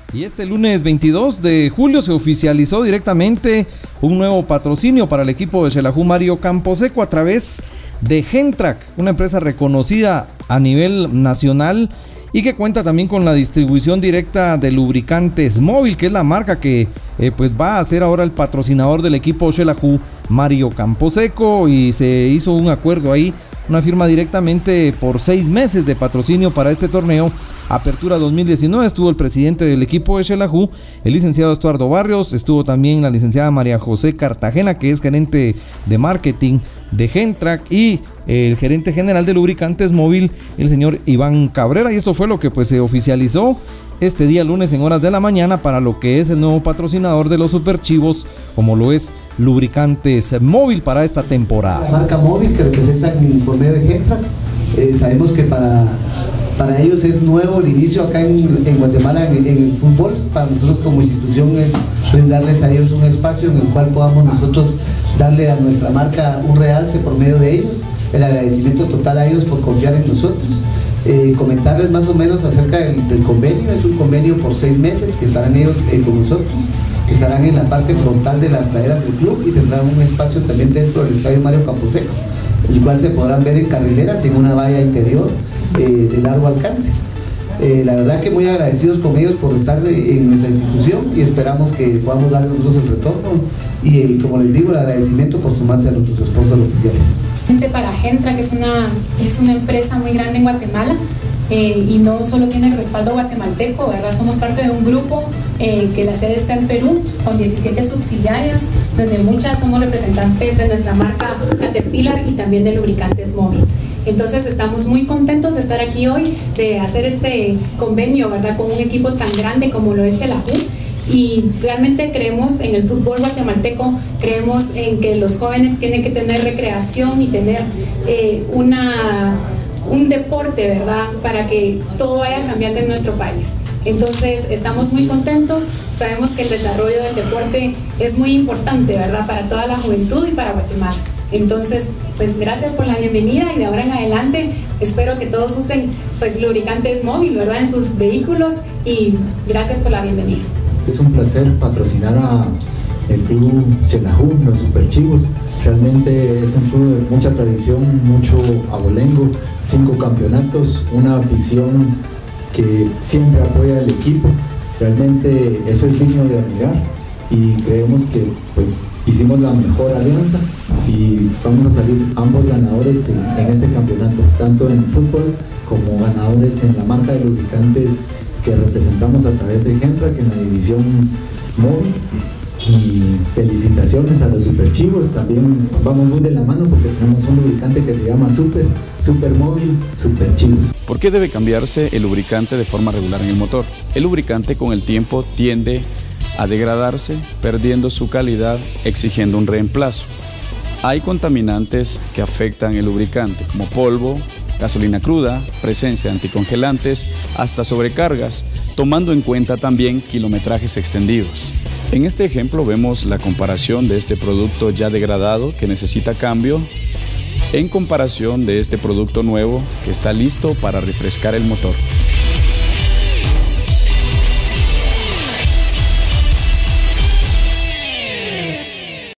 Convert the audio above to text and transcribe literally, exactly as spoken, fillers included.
Y este lunes veintidós de julio se oficializó directamente un nuevo patrocinio para el equipo de Xelajú Mario Camposeco a través de Gentrack, una empresa reconocida a nivel nacional y que cuenta también con la distribución directa de lubricantes Móvil, que es la marca que eh, pues va a ser ahora el patrocinador del equipo Xelajú Mario Camposeco, y se hizo un acuerdo ahí, una firma directamente por seis meses de patrocinio para este torneo Apertura dos mil diecinueve. Estuvo el presidente del equipo de Xelajú, el licenciado Estuardo Barrios, estuvo también la licenciada María José Cartagena, que es gerente de marketing de Gentrack, y el gerente general de lubricantes Móvil, el señor Iván Cabrera, y esto fue lo que pues se oficializó este día lunes en horas de la mañana para lo que es el nuevo patrocinador de los Superchivos, como lo es Lubricantes Móvil para esta temporada. La marca Móvil que representan por medio de Gentrack, eh, sabemos que para, para ellos es nuevo el inicio acá en, en Guatemala en, en el fútbol. Para nosotros como institución es brindarles a ellos un espacio en el cual podamos nosotros darle a nuestra marca un realce por medio de ellos. El agradecimiento total a ellos por confiar en nosotros. Eh, comentarles más o menos acerca del, del convenio. Es un convenio por seis meses que estarán ellos eh, con nosotros, que estarán en la parte frontal de las praderas del club y tendrán un espacio también dentro del estadio Mario Camposeco, el cual se podrán ver en carrileras y en una valla interior eh, de largo alcance. Eh, la verdad que muy agradecidos con ellos por estar en nuestra institución y esperamos que podamos darles nosotros el retorno y eh, como les digo, el agradecimiento por sumarse a nuestros sponsors oficiales. Para Gentrack, que es una, es una empresa muy grande en Guatemala, eh, y no solo tiene el respaldo guatemalteco, ¿verdad? Somos parte de un grupo eh, que la sede está en Perú, con diecisiete subsidiarias, donde muchas somos representantes de nuestra marca Caterpillar y también de Lubricantes Móvil. Entonces estamos muy contentos de estar aquí hoy, de hacer este convenio, ¿verdad?, con un equipo tan grande como lo es Xelajú. Y realmente creemos en el fútbol guatemalteco, creemos en que los jóvenes tienen que tener recreación y tener eh, una, un deporte, ¿verdad?, para que todo vaya cambiando en nuestro país. Entonces estamos muy contentos, sabemos que el desarrollo del deporte es muy importante, ¿verdad?, para toda la juventud y para Guatemala. Entonces, pues gracias por la bienvenida, y de ahora en adelante espero que todos usen pues lubricantes Móvil, ¿verdad?, en sus vehículos, y gracias por la bienvenida. Es un placer patrocinar a el club Xelajú, los Superchivos. Realmente es un club de mucha tradición, mucho abolengo, cinco campeonatos, una afición que siempre apoya al equipo. Realmente eso es digno de admirar y creemos que pues hicimos la mejor alianza y vamos a salir ambos ganadores en, en este campeonato, tanto en fútbol como ganadores en la marca de lubricantes que representamos a través de Gentrack en la división Móvil. Y felicitaciones a los Superchivos, también vamos muy de la mano porque tenemos un lubricante que se llama Super, Super Móvil, Superchivos. ¿Por qué debe cambiarse el lubricante de forma regular en el motor? El lubricante con el tiempo tiende a degradarse, perdiendo su calidad, exigiendo un reemplazo. Hay contaminantes que afectan el lubricante, como polvo, gasolina cruda, presencia de anticongelantes, hasta sobrecargas, tomando en cuenta también kilometrajes extendidos. En este ejemplo vemos la comparación de este producto ya degradado que necesita cambio en comparación de este producto nuevo que está listo para refrescar el motor.